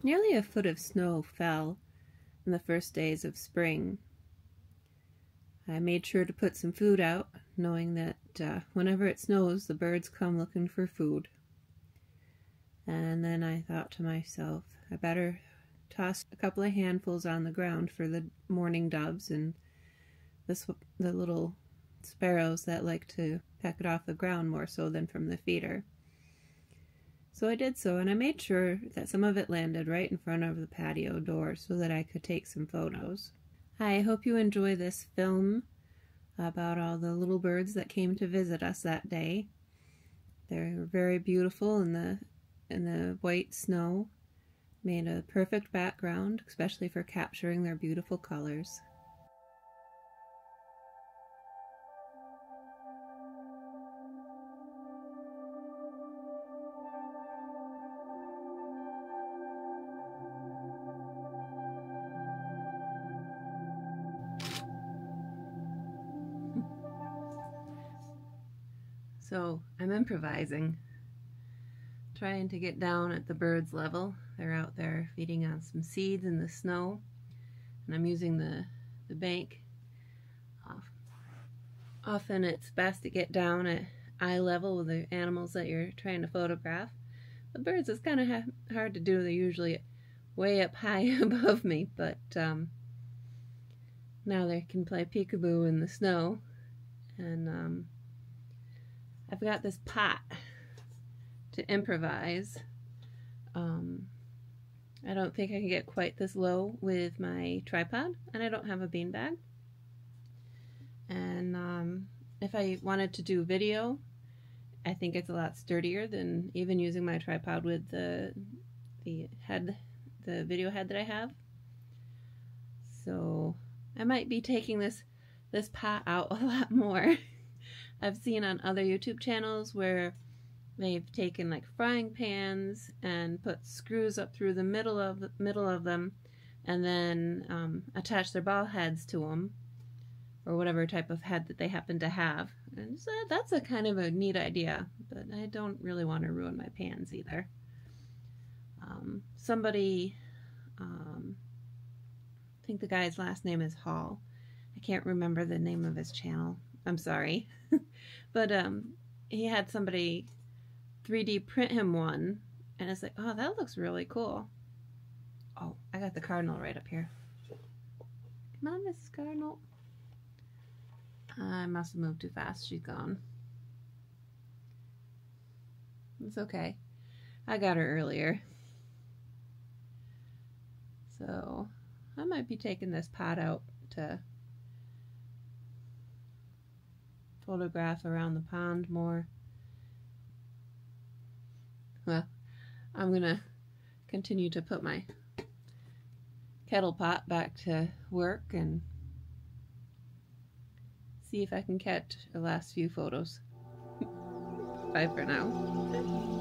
Nearly a foot of snow fell in the first days of spring. I made sure to put some food out, knowing that whenever it snows, the birds come looking for food. And then I thought to myself, I better toss a couple of handfuls on the ground for the mourning doves and the little sparrows that like to peck it off the ground more so than from the feeder. So I did so, and I made sure that some of it landed right in front of the patio door so that I could take some photos. I hope you enjoy this film about all the little birds that came to visit us that day. They're very beautiful, and the white snow made a perfect background, especially for capturing their beautiful colors. So I'm improvising, trying to get down at the birds' level. They're out there feeding on some seeds in the snow, and I'm using the bank. Often it's best to get down at eye level with the animals that you're trying to photograph. The birds is kind of hard to do. They're usually way up high above me, but now they can play peekaboo in the snow. And I've got this pot to improvise. I don't think I can get quite this low with my tripod, and I don't have a beanbag. And if I wanted to do video, I think it's a lot sturdier than even using my tripod with the video head that I have. So I might be taking this pot out a lot more. I've seen on other YouTube channels where they've taken like frying pans and put screws up through the middle of them, and then attach their ball heads to them, or whatever type of head that they happen to have. And so that's a kind of a neat idea, but I don't really want to ruin my pans either. Somebody, I think the guy's last name is Hall. I can't remember the name of his channel. I'm sorry. But he had somebody 3D print him one, and it's like, oh, that looks really cool. Oh, I got the Cardinal right up here. Come on, Mrs. Cardinal. I must have moved too fast. She's gone. It's okay. I got her earlier. So I might be taking this pot out to photograph around the pond more. Well, I'm gonna continue to put my kettle pot back to work and see if I can catch the last few photos. Bye for now.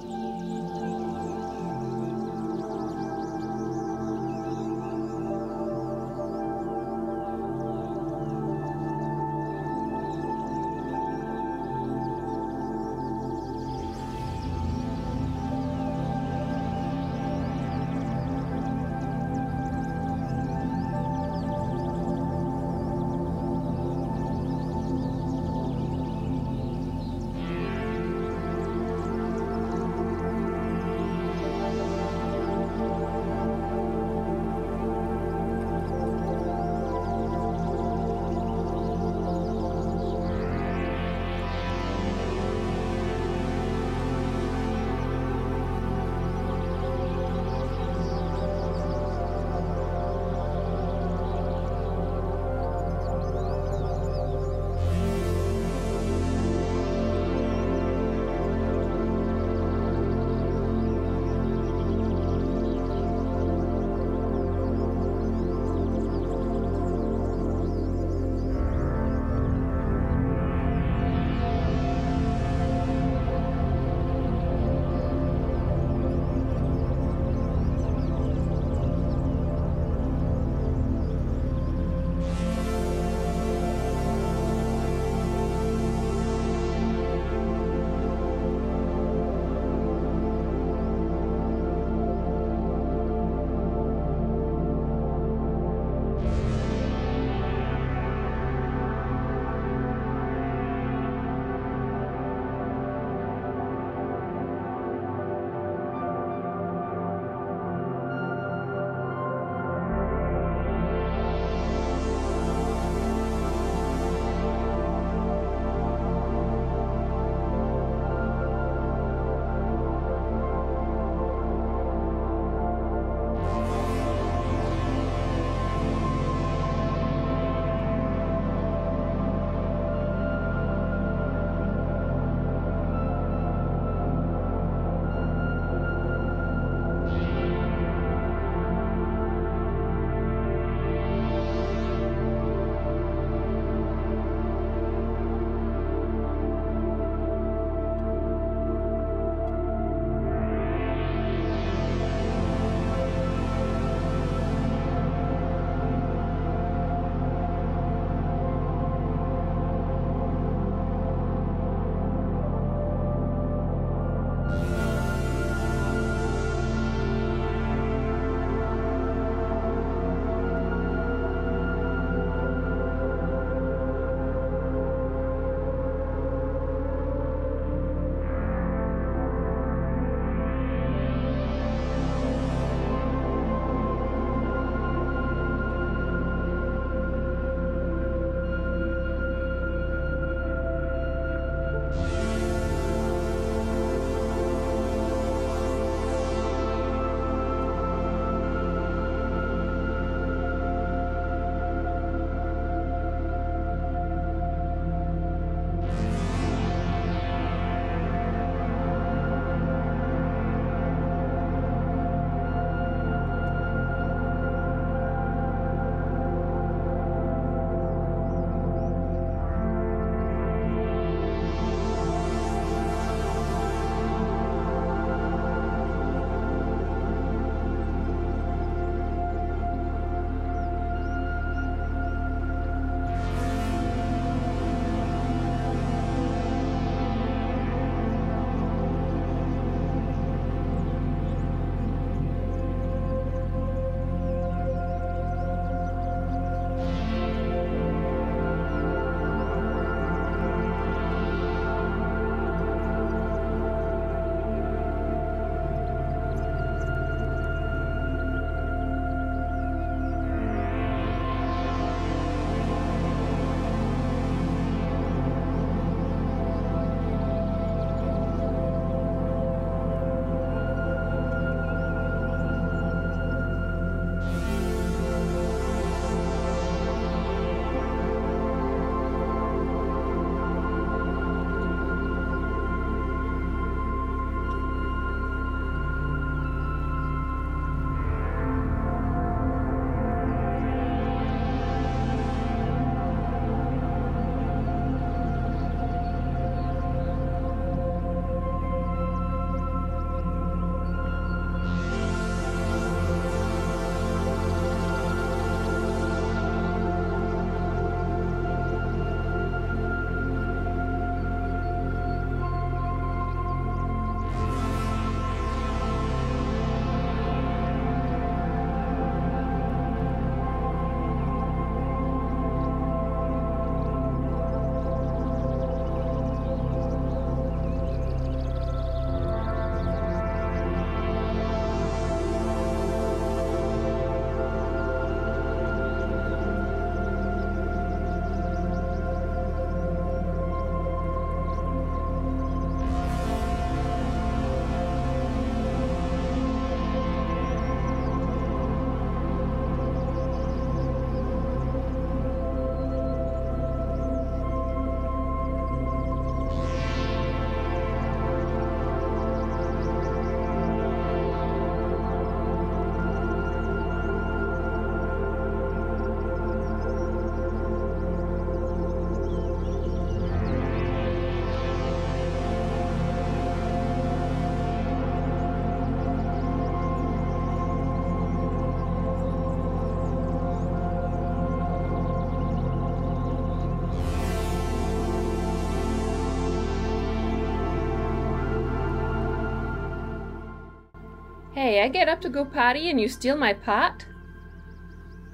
Hey, I get up to go potty and you steal my pot?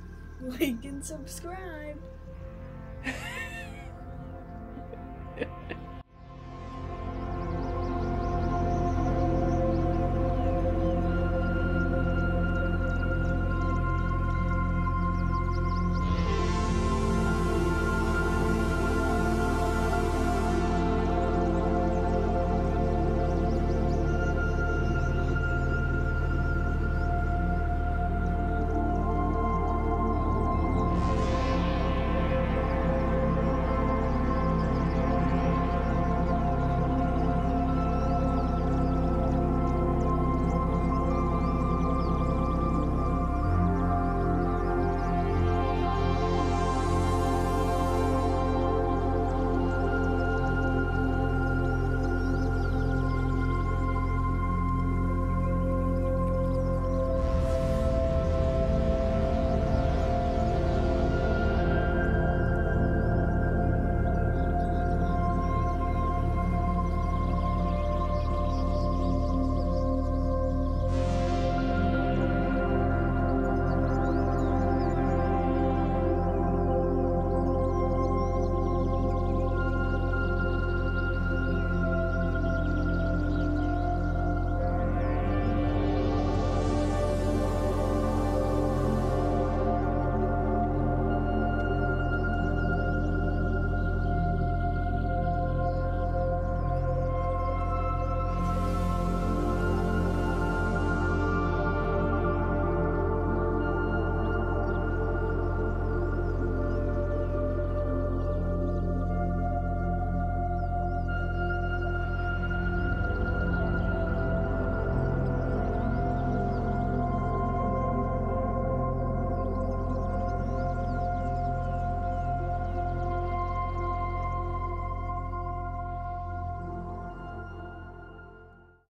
Like and subscribe.